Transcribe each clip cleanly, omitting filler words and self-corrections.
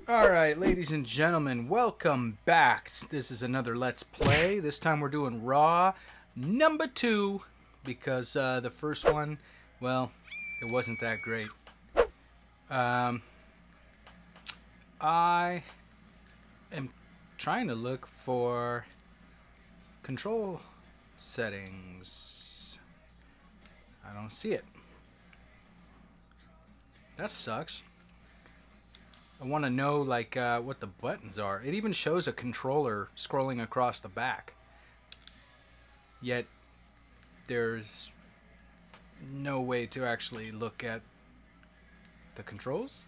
Alright, ladies and gentlemen, welcome back. This is another Let's Play. This time we're doing Raw number 2 because the first one, well, it wasn't that great. I am trying to look for control settings. I don't see it. That sucks. I want to know like what the buttons are. It even shows a controller scrolling across the back. Yet there's no way to actually look at the controls.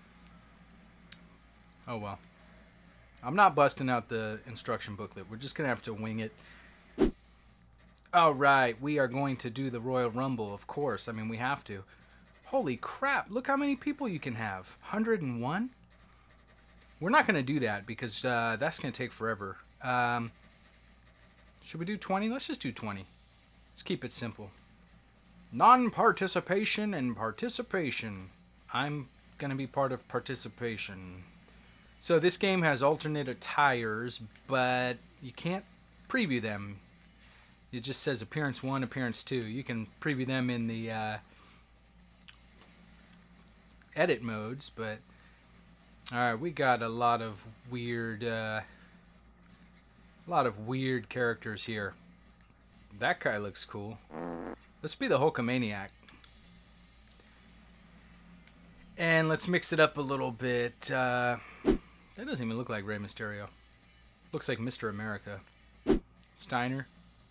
Oh well. I'm not busting out the instruction booklet. We're just going to have to wing it. Alright, we are going to do the Royal Rumble, of course. I mean, we have to. Holy crap, look how many people you can have. 101? We're not going to do that because that's going to take forever. Should we do 20? Let's just do 20. Let's keep it simple. Non-participation and participation. I'm going to be part of participation. So this game has alternate attires, but you can't preview them. It just says appearance 1, appearance 2. You can preview them in the edit modes, but alright, we got a lot of weird characters here. That guy looks cool. Let's be the Hulkamaniac. And let's mix it up a little bit. That doesn't even look like Rey Mysterio. Looks like Mr. America. Steiner.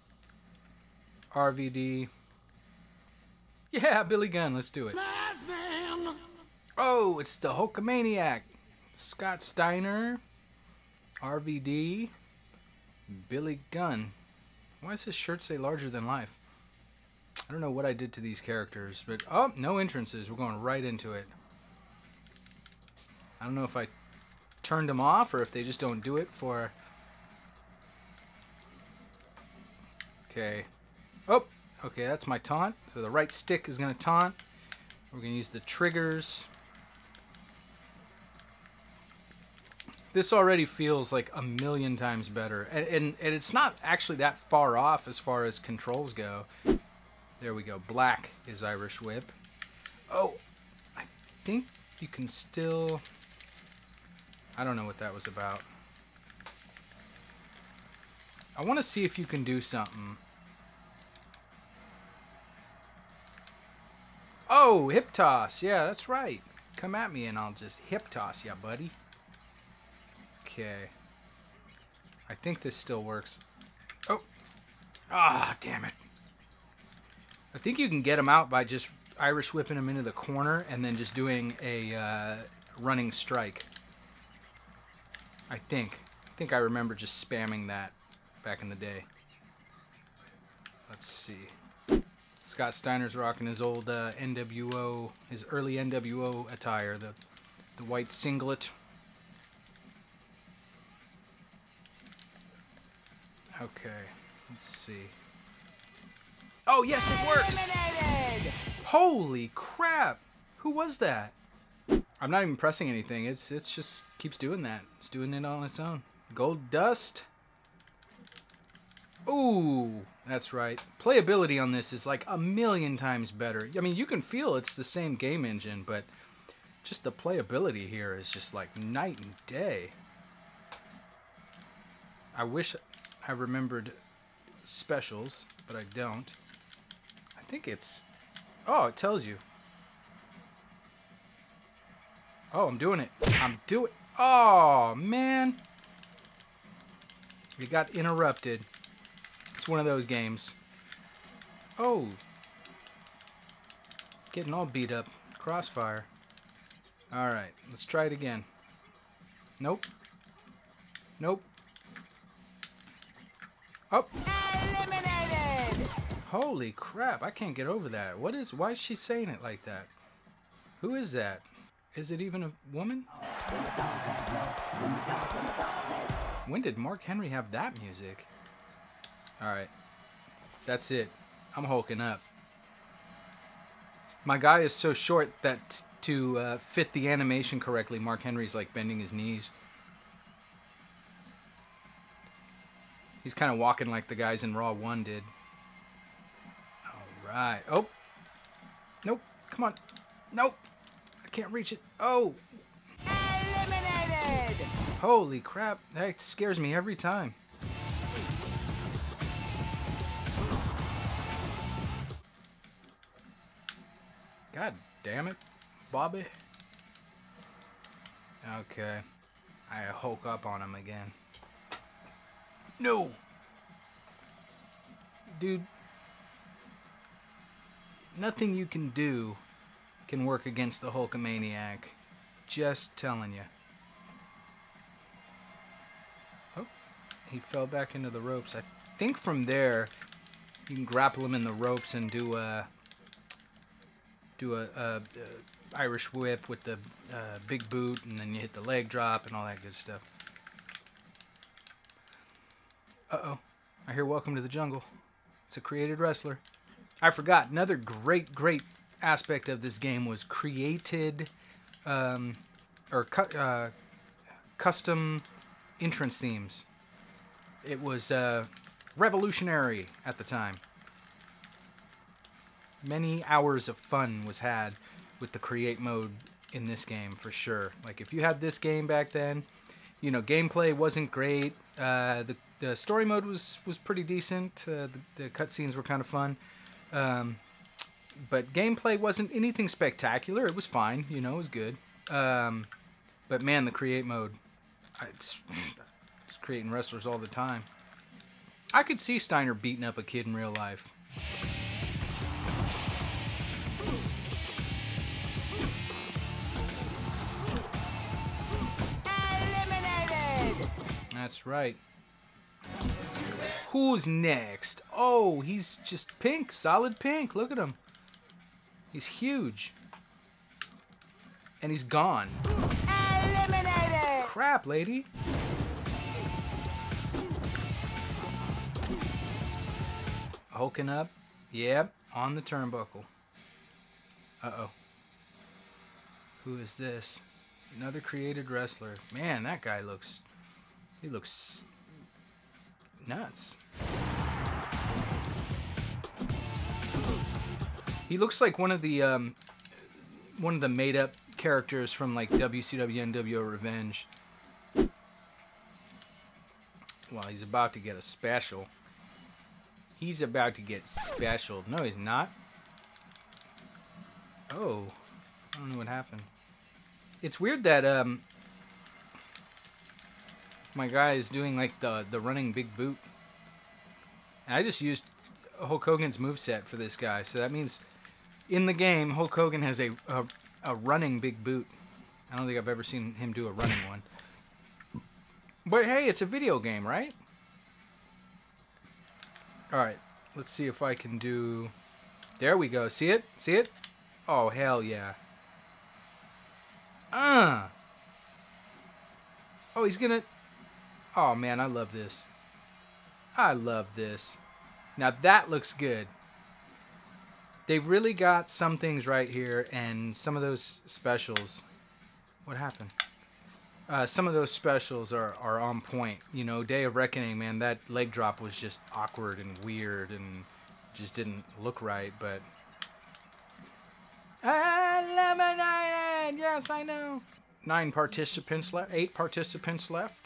RVD. Yeah, Billy Gunn, let's do it. Last man. Oh, it's the Hulkamaniac. Scott Steiner. RVD. Billy Gunn. Why does his shirt say larger than life? I don't know what I did to these characters, but oh, no entrances. We're going right into it. I don't know if I turned them off or if they just don't do it for... Okay. Oh, okay, that's my taunt. So the right stick is going to taunt. We're going to use the triggers. This already feels like a million times better. And it's not actually that far off as far as controls go. There we go. Black is Irish Whip. Oh, I think you can still... I don't know what that was about. I want to see if you can do something. Oh, hip toss. Yeah, that's right. Come at me and I'll just hip toss ya, buddy. Okay. I think this still works. Oh. Ah, damn it. I think you can get him out by just Irish whipping him into the corner and then just doing a running strike. I think I remember just spamming that back in the day. Let's see. Scott Steiner's rocking his old NWO, his early NWO attire, the white singlet. Okay, let's see. Oh yes, it works! Eliminated! Holy crap! Who was that? I'm not even pressing anything. It's just keeps doing that. It's doing it on its own. Gold dust. Ooh, that's right. Playability on this is like a million times better. I mean, you can feel it's the same game engine, but just the playability here is just like night and day. I wish I remembered specials, but I don't. I think it's... Oh, it tells you. Oh, I'm doing it. I'm doing... Oh, man. We got interrupted. It's one of those games. Oh. Getting all beat up. Crossfire. Alright, let's try it again. Nope. Nope. Oh. Eliminated. Holy crap, I can't get over that. Why is she saying it like that? Who is that? Is it even a woman? When did Mark Henry have that music? Alright. That's it. I'm hulking up. My guy is so short that to fit the animation correctly, Mark Henry's like bending his knees. He's kind of walking like the guys in Raw 1 did. All right. Oh. Nope. Come on. Nope. I can't reach it. Oh. Eliminated! Holy crap. That scares me every time. God damn it, Bobby. Okay. I Hulk up on him again. No! Dude. Nothing you can do can work against the Hulkamaniac. Just telling you. Oh. He fell back into the ropes. I think from there, you can grapple him in the ropes and do a Irish whip with the big boot, and then you hit the leg drop and all that good stuff. Uh-oh. I hear Welcome to the Jungle. It's a created wrestler. I forgot. Another great aspect of this game was created custom entrance themes. It was revolutionary at the time. Many hours of fun was had with the create mode in this game, for sure. Like, if you had this game back then, you know, gameplay wasn't great. The story mode was pretty decent. The cutscenes were kind of fun. But gameplay wasn't anything spectacular. It was fine, you know, it was good. But man, the create mode, it's creating wrestlers all the time. I could see Steiner beating up a kid in real life. Eliminated! That's right. Who's next? Oh, he's just pink. Solid pink. Look at him. He's huge. And he's gone. Eliminated! Crap, lady. Hulking up. Yep, on the turnbuckle. Uh-oh. Who is this? Another created wrestler. Man, that guy looks... He looks... nuts. He looks like one of the made-up characters from like WCW NWO Revenge. Well, he's about to get a special. He's about to get special. No, he's not. Oh, I don't know what happened. It's weird that my guy is doing like the running big boot. And I just used Hulk Hogan's moveset for this guy, so that means in the game Hulk Hogan has a running big boot. I don't think I've ever seen him do a running one. But hey, it's a video game, right? Alright, let's see if I can do... There we go. See it? See it? Oh, hell yeah. Oh, he's gonna... Oh, man, I love this. I love this. Now, that looks good. They've really got some things right here, and some of those specials... What happened? Some of those specials are on point. You know, Day of Reckoning, man, that leg drop was just awkward and weird and just didn't look right, but... Eliminated! Yes, I know. 9 participants left. 8 participants left.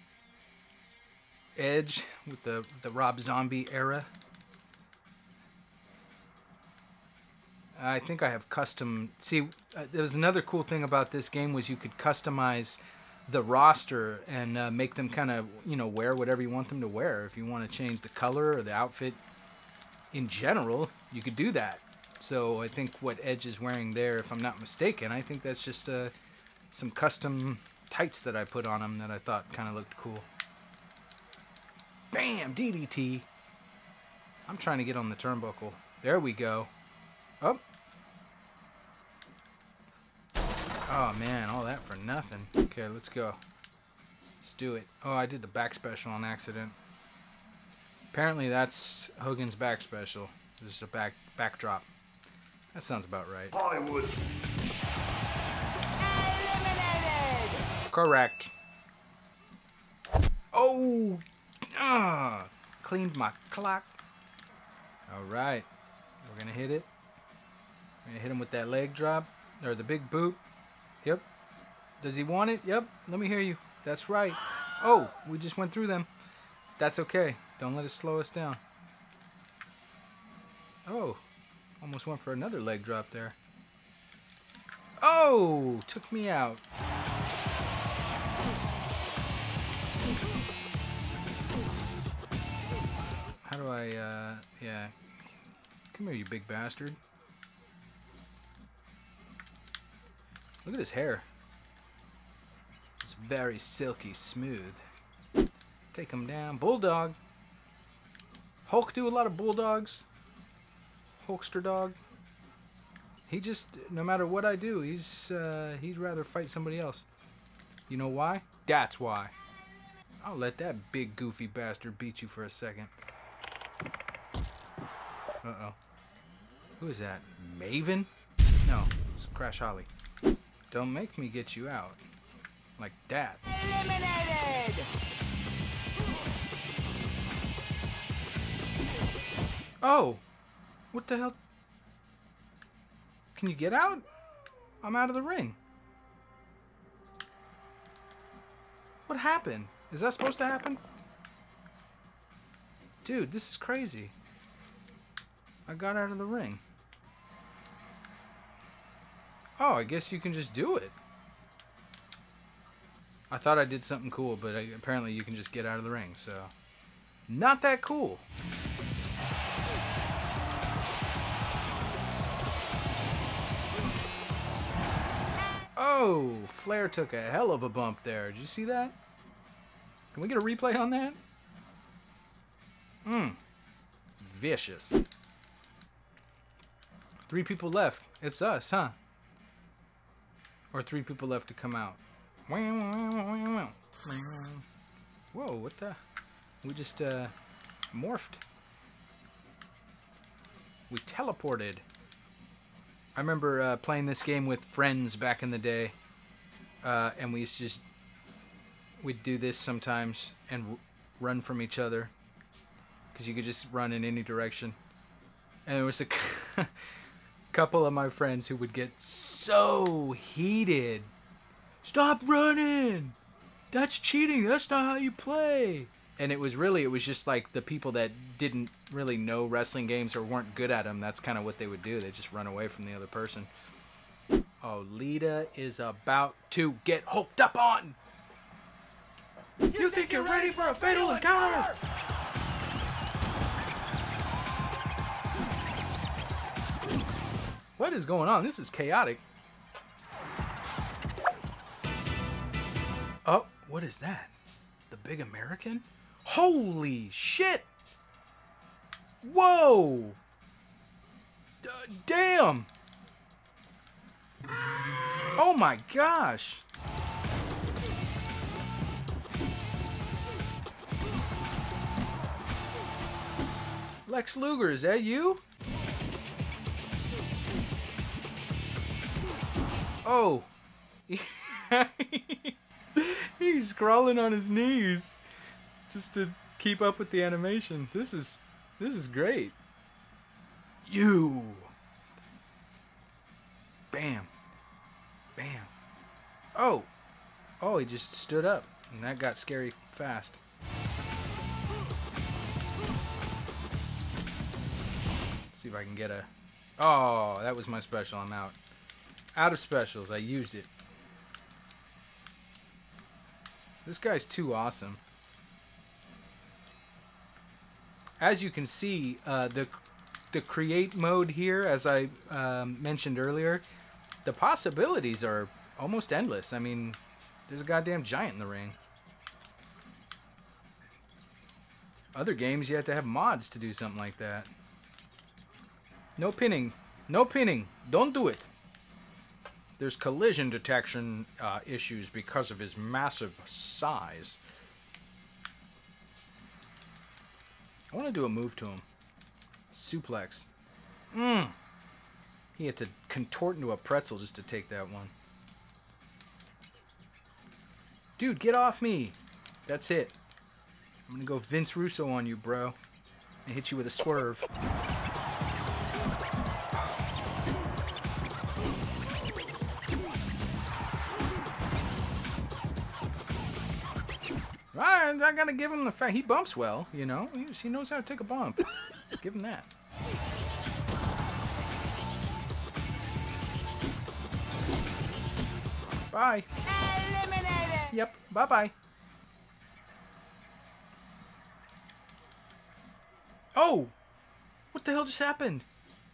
Edge with the Rob Zombie era. I think I have custom... See, there was another cool thing about this game was you could customize the roster and make them kind of, you know, wear whatever you want them to wear. If you want to change the color or the outfit in general, you could do that. So I think what Edge is wearing there, if I'm not mistaken, I think that's just some custom tights that I put on him that I thought kind of looked cool. Bam! DDT. I'm trying to get on the turnbuckle. There we go. Oh. Oh, man. All that for nothing. Okay, let's go. Let's do it. Oh, I did the back special on accident. Apparently, that's Hogan's back special. This is a backdrop. That sounds about right. Hollywood. Eliminated. Correct. Oh! Cleaned my clock. Alright. We're gonna hit it. We're gonna hit him with that leg drop. Or the big boot. Yep. Does he want it? Yep. Let me hear you. That's right. Oh, we just went through them. That's okay. Don't let it slow us down. Oh. Almost went for another leg drop there. Oh! Took me out. How do I, yeah. Come here, you big bastard. Look at his hair. It's very silky smooth. Take him down. Bulldog. Hulk do a lot of bulldogs. Hulkster dog. He just, no matter what I do, he'd rather fight somebody else. You know why? That's why. I'll let that big goofy bastard beat you for a second. Uh-oh. Who is that? Maven? No, it's Crash Holly. Don't make me get you out. Like that. Eliminated. Oh! What the hell? Can you get out? I'm out of the ring. What happened? Is that supposed to happen? Dude, this is crazy. I got out of the ring. Oh, I guess you can just do it. I thought I did something cool, but apparently you can just get out of the ring, so... Not that cool. Oh, Flair took a hell of a bump there. Did you see that? Can we get a replay on that? Vicious. 3 people left. It's us, huh? Or 3 people left to come out. Whoa, what the? We just morphed. We teleported. I remember playing this game with friends back in the day. And we used to just... We'd do this sometimes and run from each other. Because you could just run in any direction. And there was a couple of my friends who would get so heated. Stop running! That's cheating. That's not how you play. And it was just like the people that didn't really know wrestling games or weren't good at them. That's kind of what they would do. They just run away from the other person. Oh, Lita is about to get hooked up on. You think you're ready for a fatal encounter? What is going on? This is chaotic. Oh, what is that? The big American? Holy shit! Whoa! Damn! Oh my gosh! Lex Luger, is that you? Oh. He's crawling on his knees just to keep up with the animation. This is great. You. Bam. Bam. Oh. Oh, he just stood up and that got scary fast. Let's see if I can get a... Oh, that was my special. I'm out. Out of specials. I used it. This guy's too awesome. As you can see, the create mode here, as I mentioned earlier, the possibilities are almost endless. I mean, there's a goddamn giant in the ring. Other games, you have to have mods to do something like that. No pinning. No pinning. Don't do it. There's collision detection issues because of his massive size. I want to do a move to him. Suplex. He had to contort into a pretzel just to take that one. Dude, get off me. That's it. I'm gonna go Vince Russo on you, bro. And hit you with a swerve. I gotta give him the fact he bumps well, you know. He knows how to take a bump. Give him that. Bye. Eliminated. Yep. Bye-bye. Oh! What the hell just happened?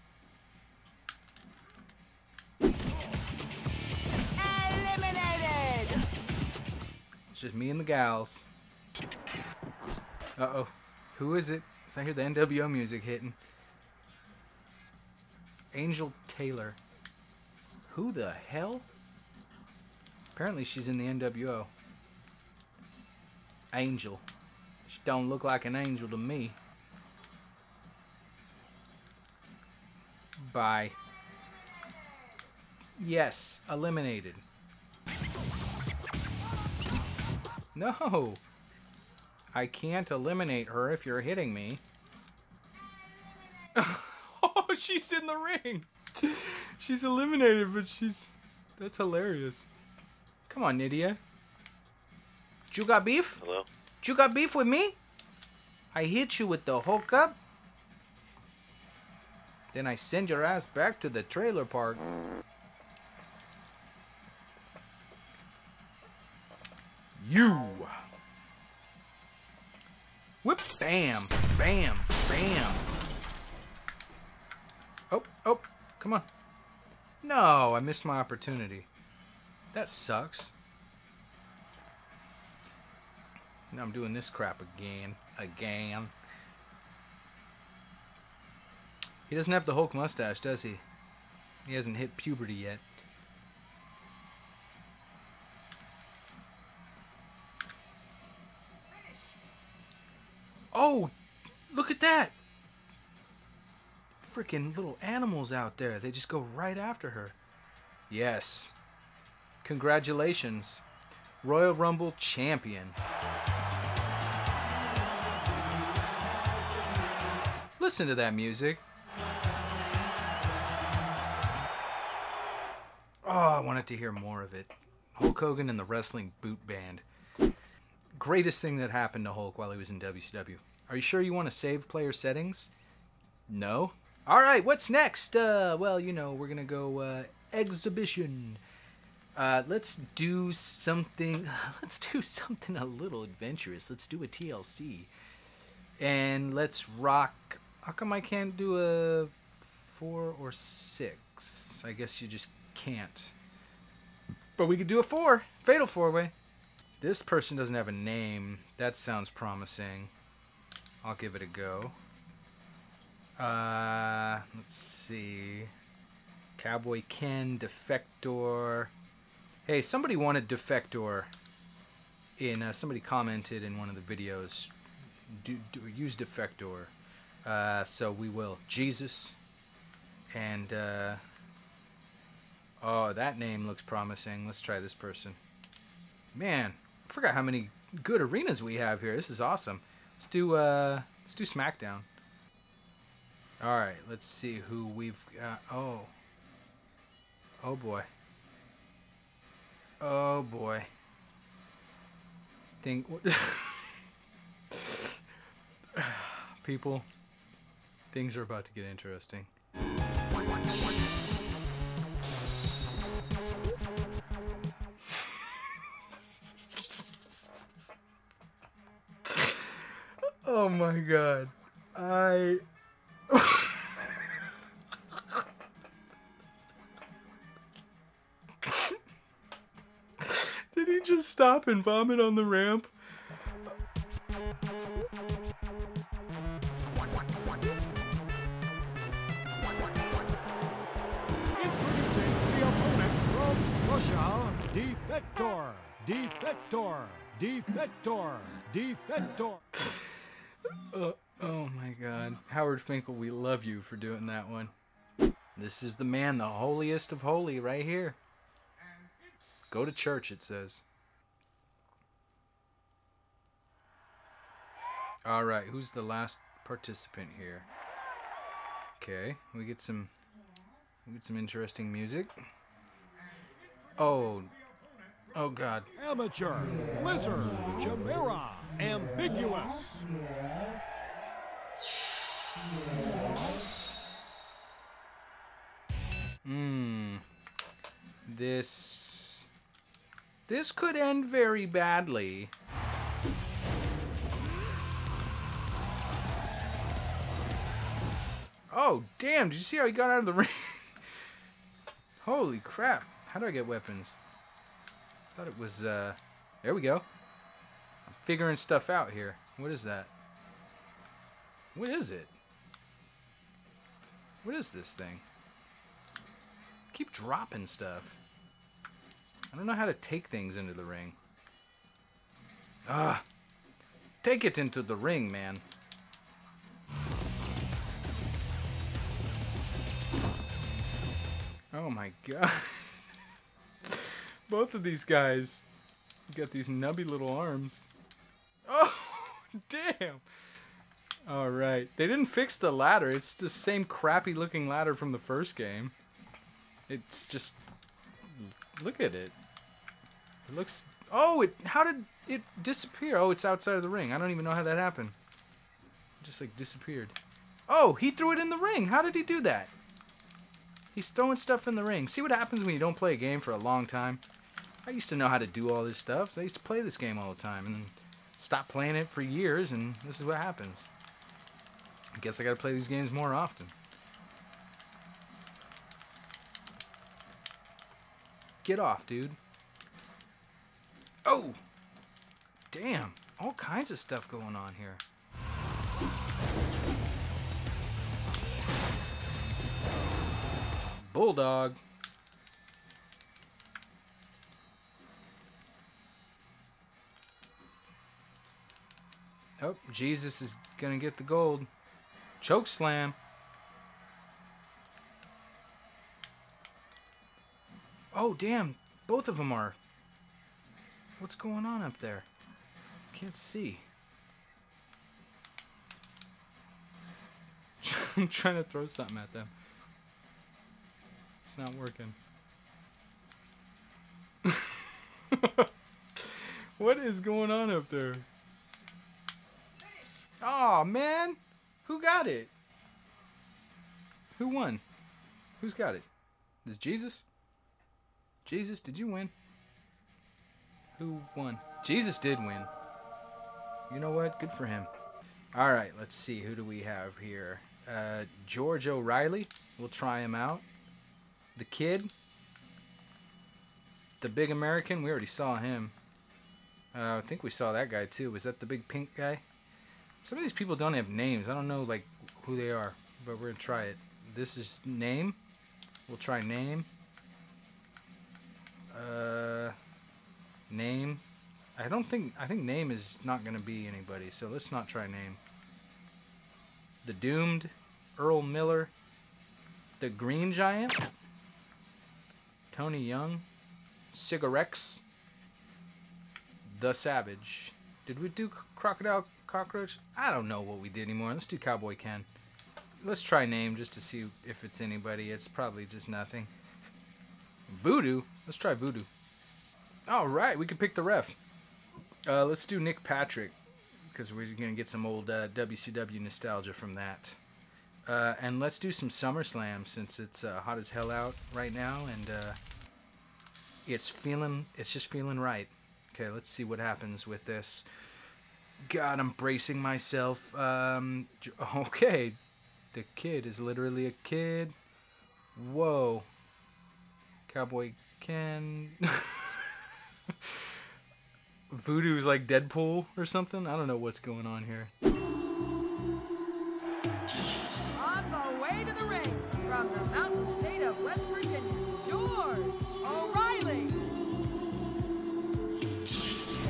Eliminated. It's just me and the gals. Uh-oh. Who is it? I hear the NWO music hitting. Angel Taylor. Who the hell? Apparently she's in the NWO. Angel. She don't look like an angel to me. Bye. Yes, eliminated. No! I can't eliminate her if you're hitting me. Oh, she's in the ring! She's eliminated, but she's... That's hilarious. Come on, Nydia. You got beef? Hello? You got beef with me? I hit you with the hookup. Then I send your ass back to the trailer park. You. Whip. Bam. Bam. Bam. Oh. Oh. Come on. No, I missed my opportunity. That sucks. Now I'm doing this crap again. Again. He doesn't have the Hulk mustache, does he? He hasn't hit puberty yet. Oh! Look at that! Freaking little animals out there. They just go right after her. Yes. Congratulations. Royal Rumble champion. Listen to that music. Oh, I wanted to hear more of it. Hulk Hogan and the Wrestling Boot Band. Greatest thing that happened to Hulk while he was in WCW. Are you sure you want to save player settings? No? Alright, what's next? Well, you know, we're gonna go, exhibition. Let's do something a little adventurous. Let's do a TLC. And let's rock... How come I can't do a 4 or 6? I guess you just can't. But we could do a 4. Fatal 4-way. This person doesn't have a name. That sounds promising. I'll give it a go. Let's see. Cowboy Ken, Defector. Hey, somebody wanted Defector. Somebody commented in one of the videos. Use Defector. So we will. Jesus. And, oh, that name looks promising. Let's try this person. Man, I forgot how many good arenas we have here. This is awesome. Let's do SmackDown. Alright, let's see who we've got. Oh. Oh boy. Oh boy. People, things are about to get interesting. Oh my god. Did he just stop and vomit on the ramp? Introducing the opponent from Russia, Defector, Defector, Defector, Defector. Oh my god. Howard Finkel, we love you for doing that one. This is the man, the holiest of holy, right here. Go to church, it says. Alright, who's the last participant here? Okay, we get some interesting music. Oh God. Amateur, Blizzard, Chimera, Ambiguous. This could end very badly. Oh, damn, did you see how he got out of the ring? Holy crap. How do I get weapons? I thought it was, there we go. I'm figuring stuff out here. What is that? What is it? What is this thing? I keep dropping stuff. I don't know how to take things into the ring. Ah, take it into the ring, man. Oh my God. Both of these guys got these nubby little arms. Oh, damn. All right. They didn't fix the ladder. It's the same crappy looking ladder from the first game. It's just, look at it. It looks, oh, how did it disappear? Oh, it's outside of the ring. I don't even know how that happened. It just like disappeared. Oh, he threw it in the ring. How did he do that? He's throwing stuff in the ring. See what happens when you don't play a game for a long time? I used to know how to do all this stuff. So I used to play this game all the time and then stop playing it for years, and this is what happens. I guess I gotta play these games more often. Get off, dude. Oh! Damn. All kinds of stuff going on here. Bulldog. Oh, Jesus is gonna get the gold. Choke slam. Oh, damn. Both of them are. What's going on up there? Can't see. I'm trying to throw something at them. It's not working. What is going on up there? Oh man, who got it? Who won? Who's got it? Is Jesus? Jesus, did you win? Who won? Jesus did win. You know what? Good for him. All right, let's see. Who do we have here? George O'Reilly. We'll try him out. The Kid. The Big American. We already saw him. I think we saw that guy too. Was that the big pink guy? Some of these people don't have names. I don't know like who they are, but we're gonna try it. This is name. We'll try name. Name. I think name is not gonna be anybody, so let's not try name. The Doomed, Earl Miller, the Green Giant, Tony Young, Cigarettes, the Savage. Did we do Crocodile Cockroach? I don't know what we did anymore. Let's do Cowboy Ken. Let's try name just to see if it's anybody. It's probably just nothing. Voodoo. Let's try Voodoo. All right, we can pick the ref. Let's do Nick Patrick because we're gonna get some old WCW nostalgia from that. And let's do some SummerSlam since it's hot as hell out right now, and it's just feeling right. Okay, let's see what happens with this. God, I'm bracing myself. Okay, the Kid is literally a kid. Whoa. Cowboy Ken. Voodoo's like Deadpool or something. I don't know what's going on here. On the way to the ring from the mountain state of West Virginia, George O'Reilly.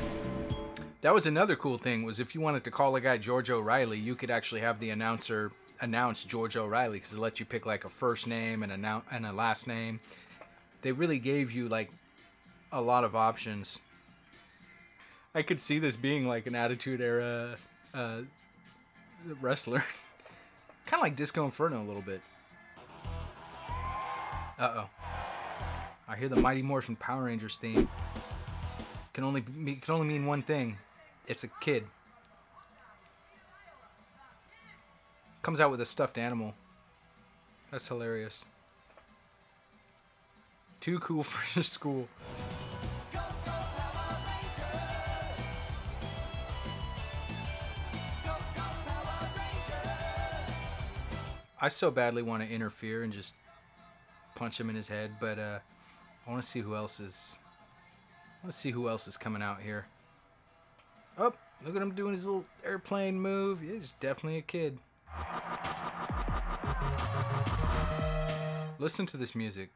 That was another cool thing, was if you wanted to call a guy George O'Reilly, you could actually have the announcer announce George O'Reilly because it lets you pick like a first name and a last name. They really gave you like a lot of options. I could see this being like an Attitude Era wrestler. Kind of like Disco Inferno a little bit. Uh-oh. I hear the Mighty Morphin Power Rangers theme. Can only mean one thing. It's a kid. Comes out with a stuffed animal. That's hilarious. Too cool for your school. I so badly want to interfere and just punch him in his head, but I want to see who else is. I want to see who else is coming out here. Oh, look at him doing his little airplane move. He's definitely a kid. Listen to this music.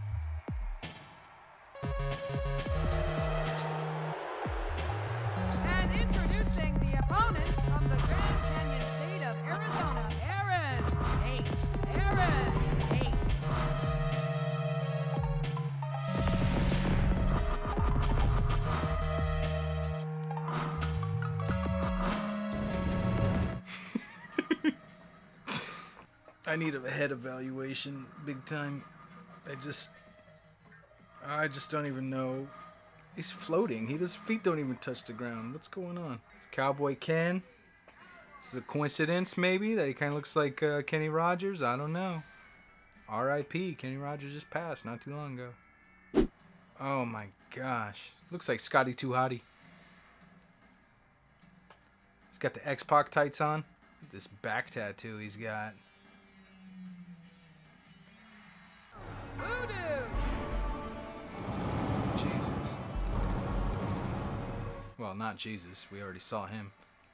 And introducing the opponent from the Grand Canyon state of Arizona, Aaron Ace. Aaron Ace. I need a head evaluation big time. I just don't even know. He's floating. His feet don't even touch the ground. What's going on? It's Cowboy Ken. Is it a coincidence maybe that he kind of looks like Kenny Rogers? I don't know. R.I.P. Kenny Rogers just passed not too long ago. Oh my gosh. Looks like Scotty 2 Hotty. He's got the X-Pac tights on. This back tattoo he's got. Voodoo. Jesus. Well, not Jesus. We already saw him.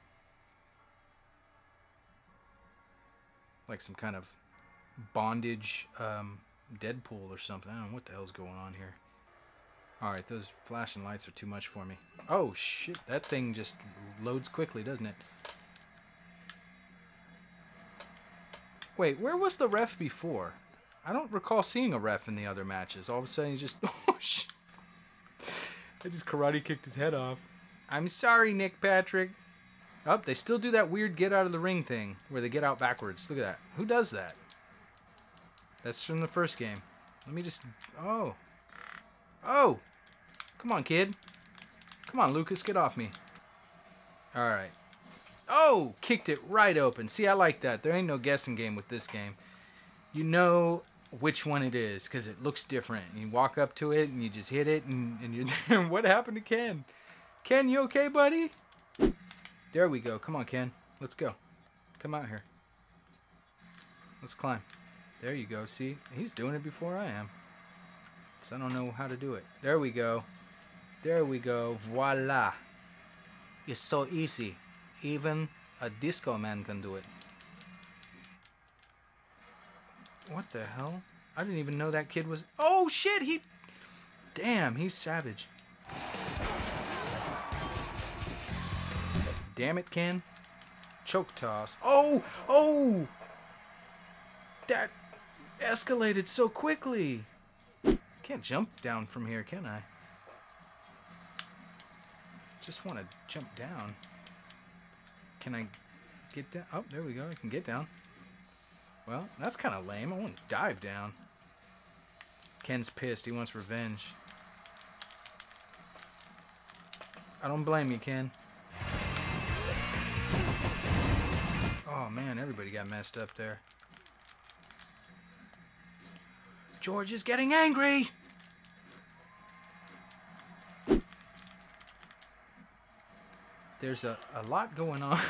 Like some kind of bondage Deadpool or something. I don't know what the hell's going on here. Alright, those flashing lights are too much for me. Oh, shit. That thing just loads quickly, doesn't it? Wait, where was the ref before? I don't recall seeing a ref in the other matches. All of a sudden, he just... Oh, shit. I just karate kicked his head off. I'm sorry, Nick Patrick. Oh, they still do that weird get out of the ring thing where they get out backwards. Look at that. Who does that? That's from the first game. Let me just... Oh. Oh. Come on, kid. Come on, Lucas. Get off me. All right. Oh, kicked it right open. See, I like that. There ain't no guessing game with this game. You know which one it is because it looks different. You walk up to it and you just hit it and you're there. What happened to Ken? Ken, you okay, buddy? There we go. Come on, Ken. Let's go. Come out here. Let's climb. There you go. See? He's doing it before I am. So I don't know how to do it. There we go. There we go. Voila. It's so easy. Even a disco man can do it. What the hell? I didn't even know that kid was... Oh, shit! He... Damn, he's savage. Damn it, Ken. Choke toss. Oh! Oh! That escalated so quickly. Can't jump down from here, can I? Just want to jump down. Can I get down? Oh, there we go. I can get down. Well, that's kind of lame. I want to dive down. Ken's pissed. He wants revenge. I don't blame you, Ken. Oh, man. Everybody got messed up there. George is getting angry. There's a lot going on.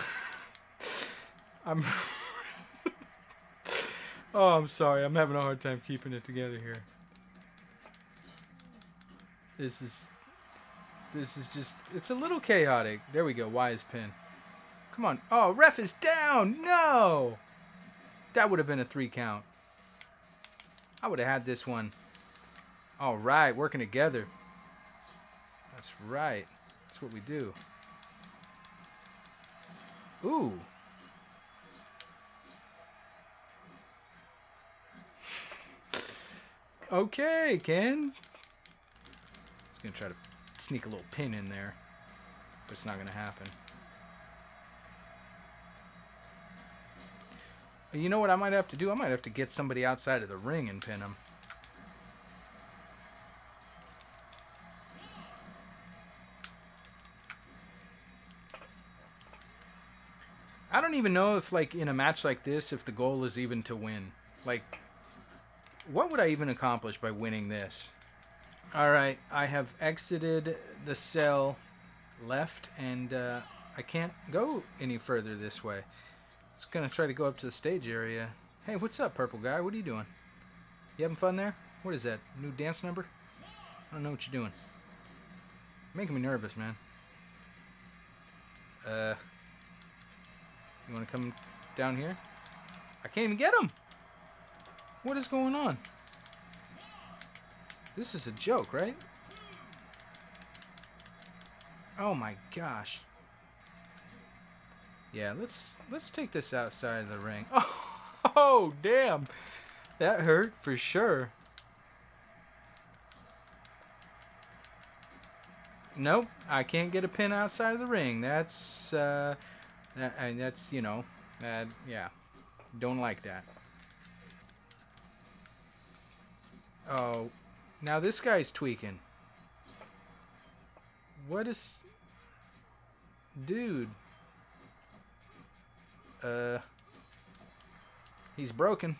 Oh, I'm sorry. I'm having a hard time keeping it together here. This is just, it's a little chaotic. There we go. Wise pin. Come on. Oh, ref is down. No. That would have been a 3 count. I would have had this one. All right. Working together. That's right. That's what we do. Ooh. Okay, Ken. He's gonna try to sneak a little pin in there, but it's not gonna happen. You know what I might have to do? I might have to get somebody outside of the ring and pin him. I don't even know if, like, in a match like this, if the goal is even to win. Like, what would I even accomplish by winning this? Alright, I have exited the cell left, and I can't go any further this way. Just gonna try to go up to the stage area. Hey, what's up, purple guy? What are you doing? You having fun there? What is that? New dance number? I don't know what you're doing. You're making me nervous, man. You want to come down here? I can't even get him! What is going on? This is a joke, right? Oh my gosh. Yeah, let's take this outside of the ring. Oh, damn. That hurt for sure. Nope, I can't get a pin outside of the ring. That's that's, you know, yeah. Don't like that. Oh, now this guy's tweaking. What is... Dude. He's broken.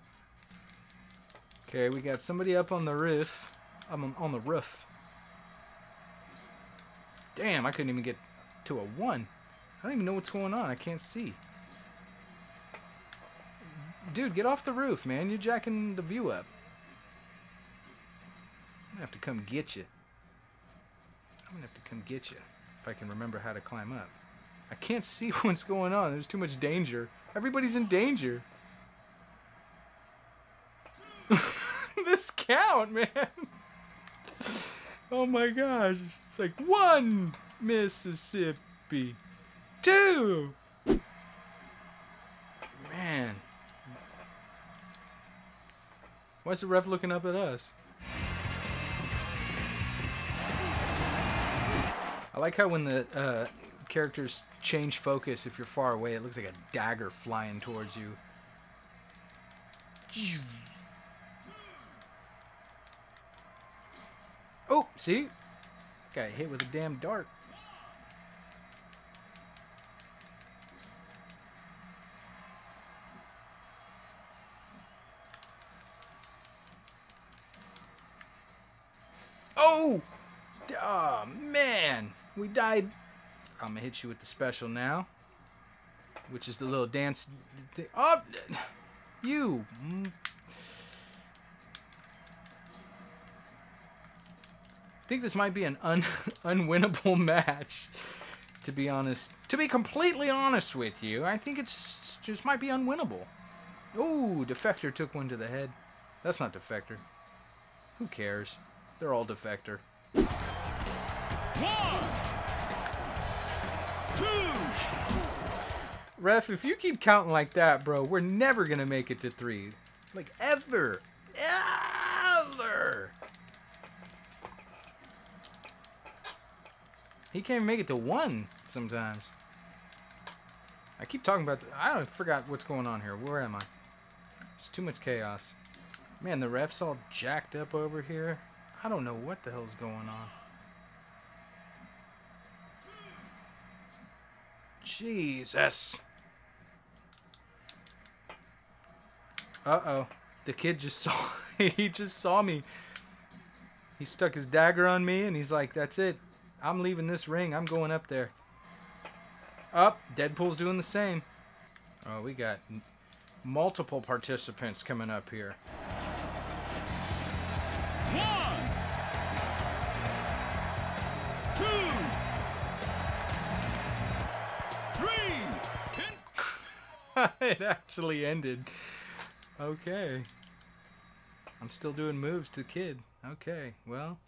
Okay, we got somebody up on the roof. I'm on the roof. Damn, I couldn't even get to a 1. I don't even know what's going on. I can't see. Dude, get off the roof, man. You're jacking the view up. I'm gonna have to come get you. I'm gonna have to come get you if I can remember how to climb up. I can't see what's going on. There's too much danger. Everybody's in danger. This count, man. Oh my gosh. It's like 1 Mississippi. 2. Man. Why is the ref looking up at us? I like how when the characters change focus, if you're far away, it looks like a dagger flying towards you. Oh, see? Got hit with a damn dart. Oh! Oh, man. We died. I'm gonna hit you with the special now. Which is the little dance thing. Oh! You! I think this might be an unwinnable match, to be honest. To be completely honest with you, I think it's just might be unwinnable. Oh, Defector took one to the head. That's not Defector. Who cares? They're all Defector. 1, 2. Ref, if you keep counting like that, bro, we're never gonna make it to 3. Like, ever. Ever! He can't even make it to 1 sometimes. I keep talking about... I forgot what's going on here. Where am I? It's too much chaos. Man, the ref's all jacked up over here. I don't know what the hell's going on. Jesus. Uh-oh. The kid just saw... he just saw me. He stuck his dagger on me, and he's like, that's it. I'm leaving this ring. I'm going up there. Up. Deadpool's doing the same. Oh, we got multiple participants coming up here. 1, 2, 3. It actually ended. Okay. I'm still doing moves to the kid. Okay, well.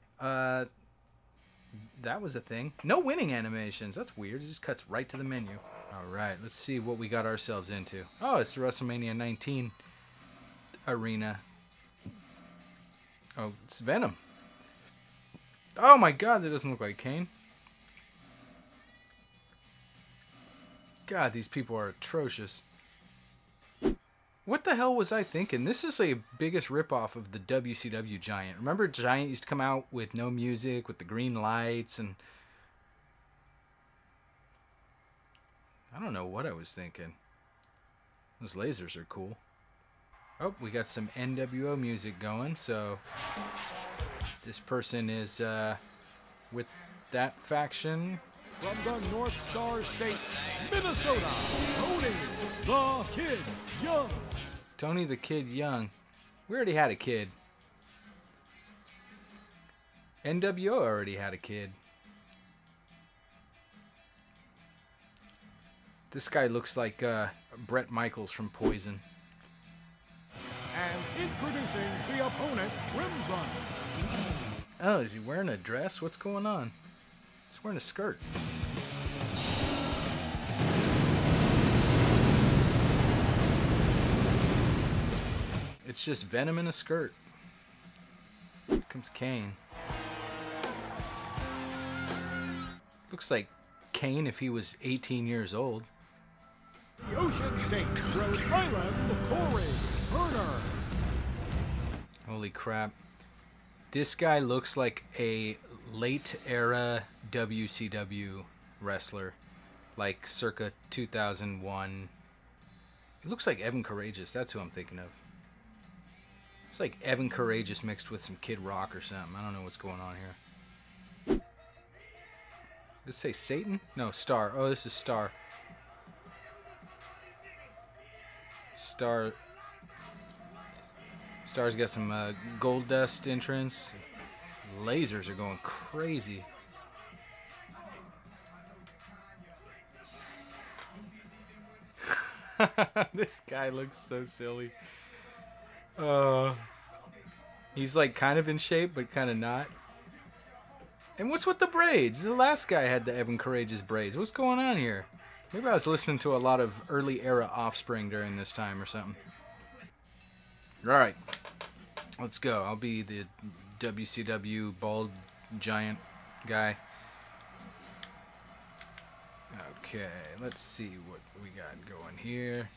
That was a thing. No winning animations. That's weird. It just cuts right to the menu. Alright, let's see what we got ourselves into. Oh, it's the WrestleMania 19 arena. Oh, it's Venom. Oh my god, that doesn't look like Kane. God, these people are atrocious. What the hell was I thinking? This is a biggest ripoff of the WCW Giant. Remember Giant used to come out with no music, with the green lights, and... I don't know what I was thinking. Those lasers are cool. Oh, we got some NWO music going, so... This person is with that faction. From the North Star State, Minnesota, Tony the Kid Young. Tony the Kid Young. We already had a kid. NWO already had a kid. This guy looks like Bret Michaels from Poison. And introducing the opponent, Crimson. Oh, is he wearing a dress? What's going on? He's wearing a skirt. It's just Venom in a skirt. Here comes Kane. Looks like Kane if he was 18 years old. The Ocean State, Rhode Island, Corey Turner. Holy crap. This guy looks like a late era WCW wrestler. Like circa 2001. He looks like Evan Courageous. That's who I'm thinking of. It's like Evan Courageous mixed with some Kid Rock or something. I don't know what's going on here. Does it say Satan? No, Star. Oh, this is Star. Star's got some gold dust entrance. Lasers are going crazy. This guy looks so silly. He's like kind of in shape, but kind of not. And what's with the braids? The last guy had the Evan Courageous braids. What's going on here? Maybe I was listening to a lot of early era Offspring during this time or something. Alright. Let's go. I'll be the WCW bald giant guy. Okay, let's see what we got going here.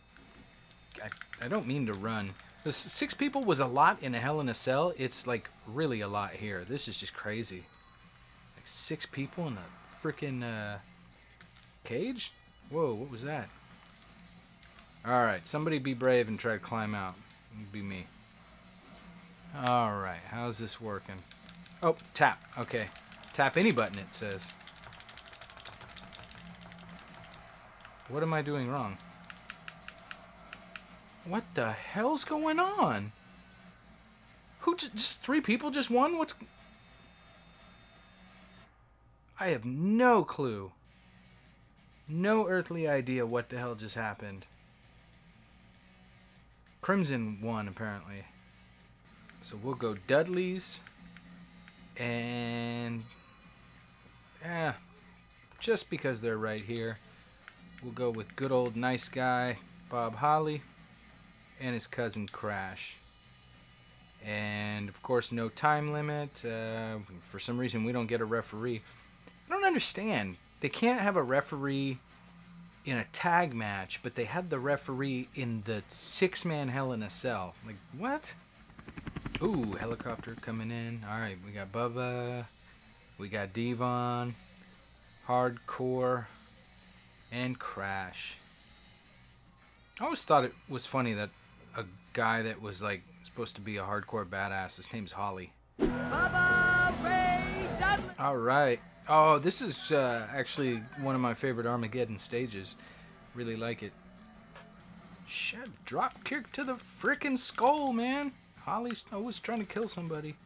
I don't mean to run. The 6 people was a lot in a Hell in a Cell. It's like really a lot here. This is just crazy. Like 6 people in a freaking cage? Whoa, what was that? Alright, somebody be brave and try to climb out. It'll be me. Alright, how's this working? Oh, tap. Okay. Tap any button, it says. What am I doing wrong? What the hell's going on? Who just 3 people just won? What's... I have no clue. No earthly idea what the hell just happened. Crimson won, apparently. So we'll go Dudley's. And... yeah, just because they're right here. We'll go with good old nice guy Bob Holly and his cousin Crash. And of course no time limit. For some reason we don't get a referee. I don't understand. They can't have a referee in a tag match, but they had the referee in the 6-man Hell in a Cell. Like, what? Ooh, helicopter coming in. Alright, we got Bubba. We got Devon. Hardcore. And Crash. I always thought it was funny that a guy that was like supposed to be a hardcore badass, his name's Holly. Bubba Ray Dudley. Alright. Oh, this is actually one of my favorite Armageddon stages. Really like it. Shit, drop kick to the frickin' skull, man. Holly's always trying to kill somebody.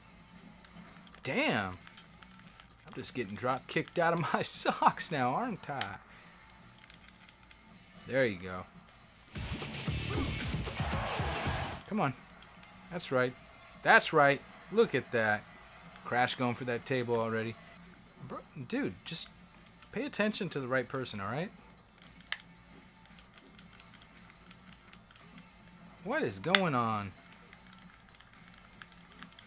Damn. I'm just getting drop kicked out of my socks now, aren't I? There you go. Come on. That's right. That's right. Look at that. Crash going for that table already. Bro, dude, just pay attention to the right person, alright? What is going on?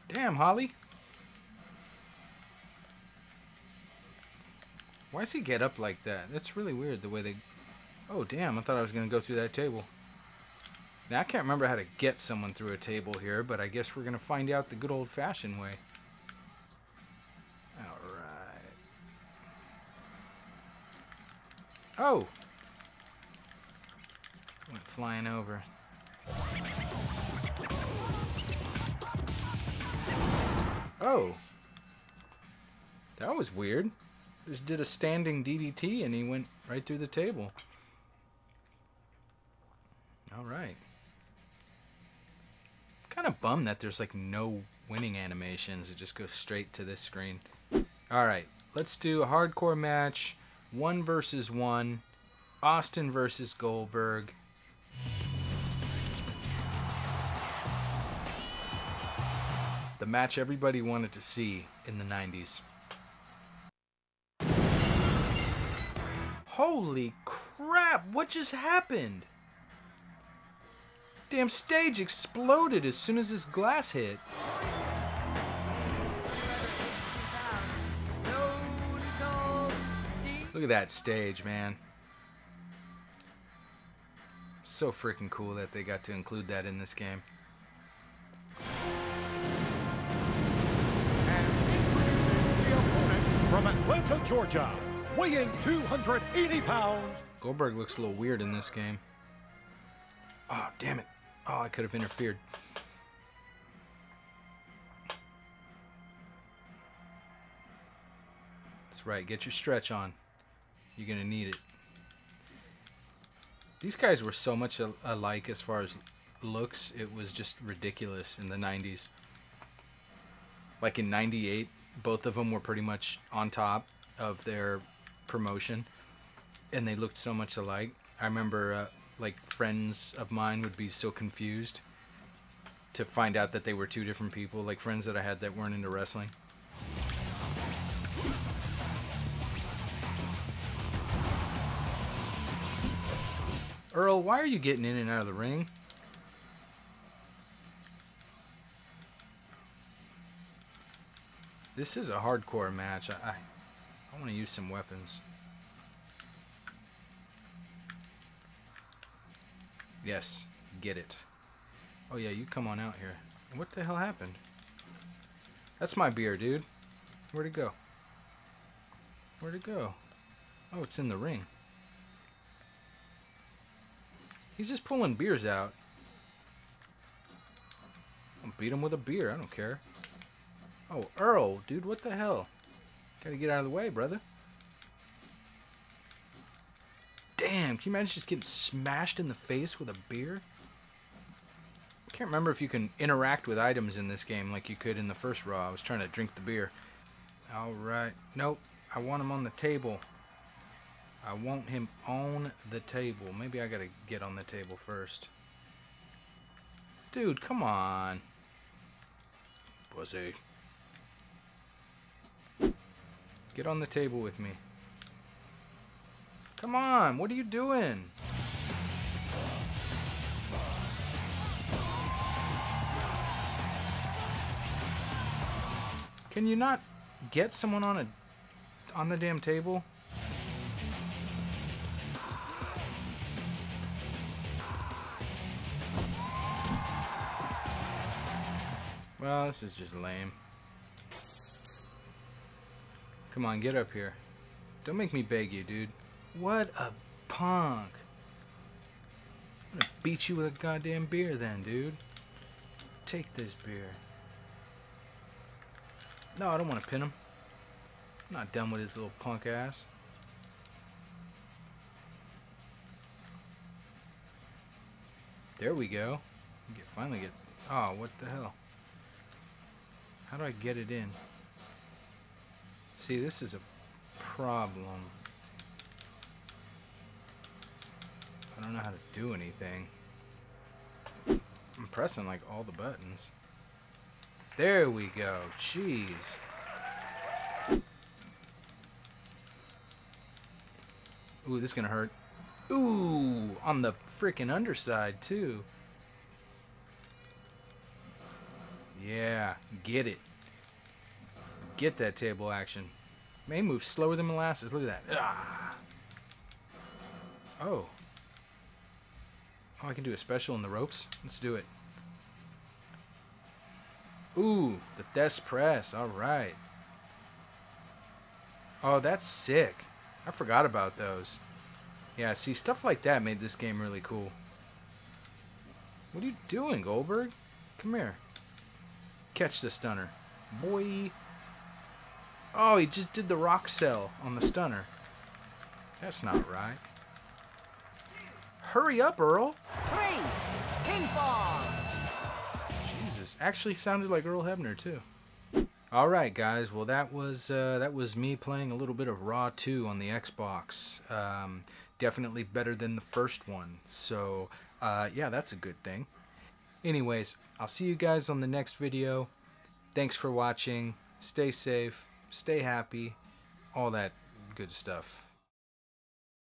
Damn, Holly. Why does he get up like that? That's really weird the way they... Oh, damn. I thought I was going to go through that table. Now, I can't remember how to get someone through a table here, but I guess we're going to find out the good old-fashioned way. Alright. Oh! Went flying over. Oh! That was weird. Just did a standing DDT and he went right through the table. Alright. Kind of bummed that there's like no winning animations. It just goes straight to this screen. Alright, let's do a hardcore match. 1 versus 1. Austin versus Goldberg. The match everybody wanted to see in the 90s. Holy crap, what just happened? Damn stage exploded as soon as this glass hit. Look at that stage, man. So freaking cool that they got to include that in this game. And introducing the opponent from Atlanta, Georgia, weighing 280 pounds. Goldberg looks a little weird in this game. Oh, damn it. Oh, I could have interfered. That's right. Get your stretch on. You're going to need it. These guys were so much alike as far as looks. It was just ridiculous in the 90s. Like in 98, both of them were pretty much on top of their promotion. And they looked so much alike. I remember... like friends of mine would be so confused to find out that they were two different people, like friends that I had that weren't into wrestling. Earl, why are you getting in and out of the ring? This is a hardcore match. I want to use some weapons. Yes, get it. Oh yeah, you come on out here. What the hell happened? That's my beer, dude. Where'd it go? Where'd it go? Oh, it's in the ring. He's just pulling beers out. I'll beat him with a beer, I don't care. Oh, Earl, dude, what the hell? Gotta get out of the way, brother. Damn, can you imagine just getting smashed in the face with a beer? I can't remember if you can interact with items in this game like you could in the first Raw. I was trying to drink the beer. Alright. Nope. I want him on the table. I want him on the table. Maybe I gotta get on the table first. Dude, come on. Pussy. Get on the table with me. Come on, what are you doing? Can you not get someone on the damn table? Well, this is just lame. Come on, get up here. Don't make me beg you, dude. What a punk. I'm gonna beat you with a goddamn beer then, dude. Take this beer. No, I don't want to pin him. I'm not done with his little punk ass. There we go. Finally get... Oh, what the hell? How do I get it in? See, this is a problem. I don't know how to do anything. I'm pressing like all the buttons. There we go. Jeez. Ooh, this is gonna hurt. Ooh, on the freaking underside too. Yeah, get it. Get that table action. May move slower than molasses. Look at that. Ah. Oh. Oh, I can do a special in the ropes. Let's do it. Ooh, the desk press. All right. Oh, that's sick. I forgot about those. Yeah, see, stuff like that made this game really cool. What are you doing, Goldberg? Come here. Catch the stunner. Boy. Oh, he just did the rock cell on the stunner. That's not right. Hurry up, Earl. 3 ping pongs. Jesus, actually sounded like Earl Hebner too. All right, guys. Well, that was me playing a little bit of Raw 2 on the Xbox. Definitely better than the first one. So, yeah, that's a good thing. Anyways, I'll see you guys on the next video. Thanks for watching. Stay safe. Stay happy. All that good stuff.